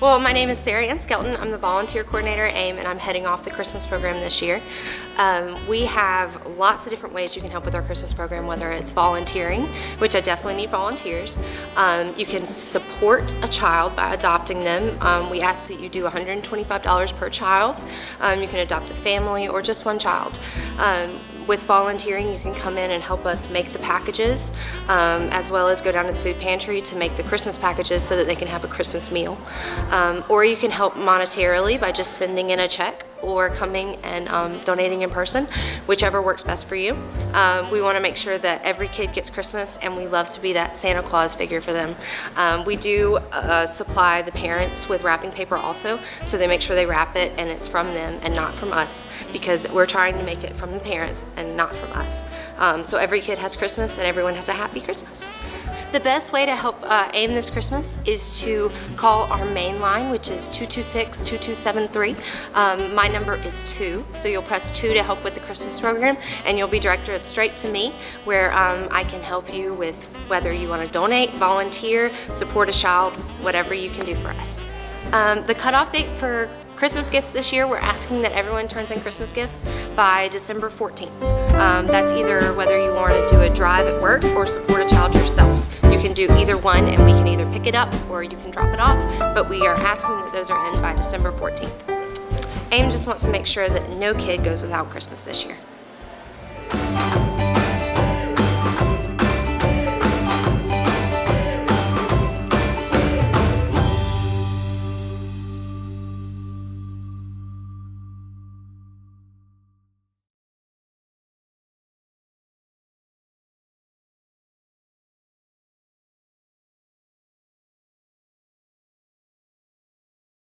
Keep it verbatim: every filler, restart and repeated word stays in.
Well, my name is Sarah Ann Skelton. I'm the volunteer coordinator at AIM, and I'm heading off the Christmas program this year. Um, we have lots of different ways you can help with our Christmas program, whether it's volunteering, which I definitely need volunteers. Um, you can support a child by adopting them. Um, we ask that you do one hundred twenty-five dollars per child. Um, you can adopt a family or just one child. Um, With volunteering, you can come in and help us make the packages, um, as well as go down to the food pantry to make the Christmas packages so that they can have a Christmas meal. Um, or you can help monetarily by just sending in a check or coming and um, donating in person, whichever works best for you. Um, we want to make sure that every kid gets Christmas, and we love to be that Santa Claus figure for them. Um, we do uh, supply the parents with wrapping paper also, so they make sure they wrap it and it's from them and not from us, because we're trying to make it from the parents and not from us. Um, so every kid has Christmas and everyone has a happy Christmas. The best way to help uh, AIM this Christmas is to call our main line, which is two two six, two two seven three. Um, my number is two, so you'll press two to help with the Christmas program, and you'll be directed straight to me, where um, I can help you with whether you want to donate, volunteer, support a child, whatever you can do for us. Um, the cutoff date for Christmas gifts this year, we're asking that everyone turns in Christmas gifts by December fourteenth. Um, that's either whether you want to do a drive at work or support a child yourself. You can do either one, and we can either pick it up or you can drop it off, but we are asking that those are in by December fourteenth. AIM just wants to make sure that no kid goes without Christmas this year.